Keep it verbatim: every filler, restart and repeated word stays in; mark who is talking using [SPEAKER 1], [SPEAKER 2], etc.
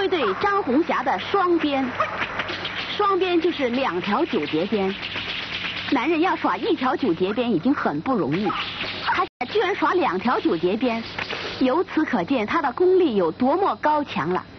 [SPEAKER 1] 会对张红霞的双鞭。双鞭就是两条九节鞭。男人要耍一条九节鞭已经很不容易，他居然耍两条九节鞭，由此可见他的功力有多么高强了。